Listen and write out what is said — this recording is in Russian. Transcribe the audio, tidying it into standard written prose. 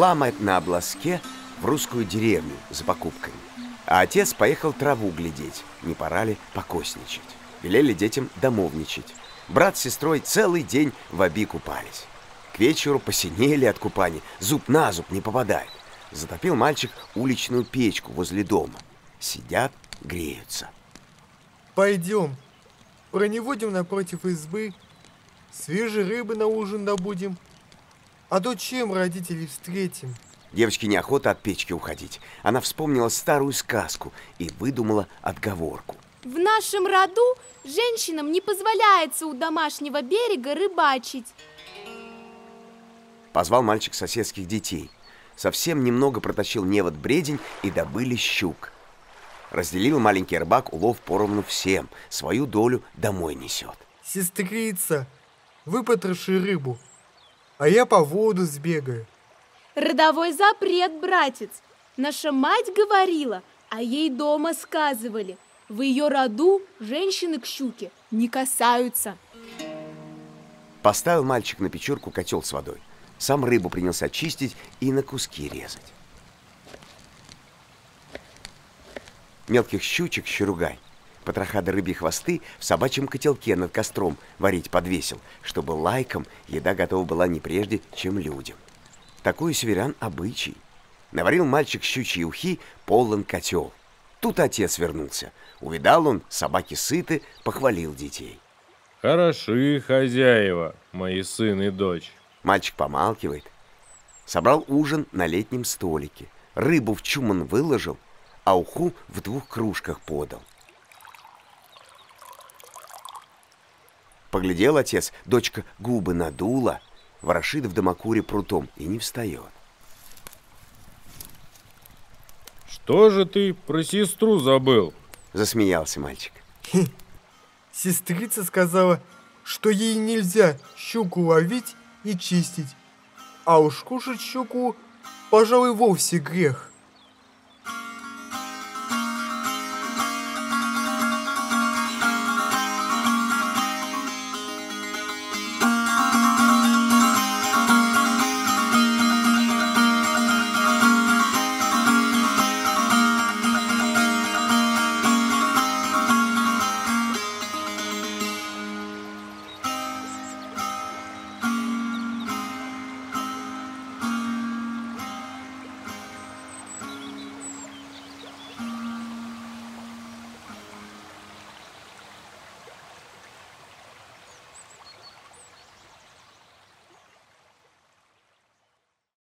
Ушла мать на обласке в русскую деревню за покупками, а отец поехал траву глядеть, не пора ли покосничать. Велели детям домовничать. Брат с сестрой целый день в оби купались. К вечеру посинели от купания, зуб на зуб не попадает. Затопил мальчик уличную печку возле дома. Сидят, греются. Пойдем, проневодим напротив избы, свежей рыбы на ужин добудем. А то чем родителей встретим? Девочке неохота от печки уходить. Она вспомнила старую сказку и выдумала отговорку. В нашем роду женщинам не позволяется у домашнего берега рыбачить. Позвал мальчик соседских детей. Совсем немного протащил невод бредень и добыли щук. Разделил маленький рыбак улов поровну всем. Свою долю домой несет. Сестрица, выпотроши рыбу, а я по воду сбегаю. Родовой запрет, братец. Наша мать говорила, а ей дома сказывали. В ее роду женщины к щуке не касаются. Поставил мальчик на печурку котел с водой. Сам рыбу принялся чистить и на куски резать. Мелких щучек щеругай, потроха да рыбьи хвосты в собачьем котелке над костром варить подвесил, чтобы лайкам еда готова была не прежде, чем людям. Такой у северян обычай. Наварил мальчик щучьи ухи, полон котел. Тут отец вернулся. Увидал он, собаки сыты, похвалил детей. Хороши хозяева, мои сын и дочь. Мальчик помалкивает. Собрал ужин на летнем столике. Рыбу в чуман выложил, а уху в 2 кружках подал. Поглядел отец, дочка губы надула, ворошит в дымокуре прутом и не встает. Что же ты про сестру забыл? Засмеялся мальчик. Сестрица сказала, что ей нельзя щуку ловить и чистить, а уж кушать щуку, пожалуй, вовсе грех.